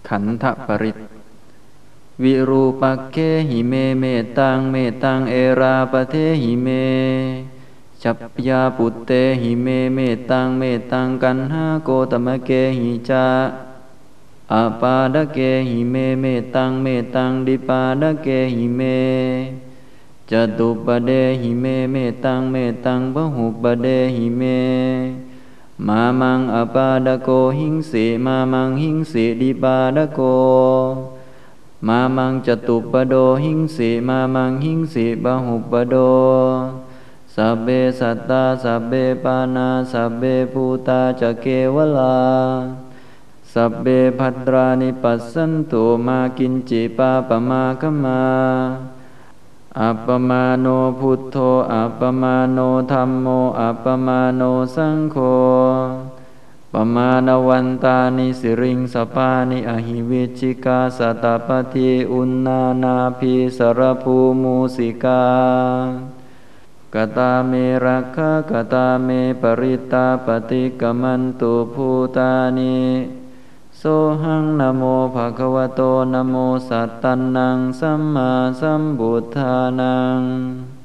ขันธปริตวิรูปักเขหิเมเมตังเมตังเอราปเทหิเมชัพยาปุตเตหิเมเมตังเมตังกันหาโกตมะเกหิจาอาปาดเกหิเมเมตังเมตังดิปาดเกหิเมจตุปเดหิเมเมตังเมตังพหุปเดหิเมมามังอปาดโกหิงสีมามังหิงสีดิปาดโกมามังจตุปโดหิงสีมามังหิงสีบหุปโดสัพเบสัตตาสัพเบปานาสัพเบภูตาจะเกวลาสัพเบภัตรานิปัสสันตุมากินจิปาปมาคมาอัปปมาโนพุทโธอัปปมาโนธัมโมอัปปมาโนสังโฆปมาณวันตานิสิริงสปานิอหิวิชิกาสัตตปฏิอุณนานาภิสรภูมูสิกากตาเมรักขะกตาเมปริตาปฏิกมันตุภูตานิโสหังนะโมภะคะวะโตนะโมสัตตันนังสัมมาสัมพุทธานัง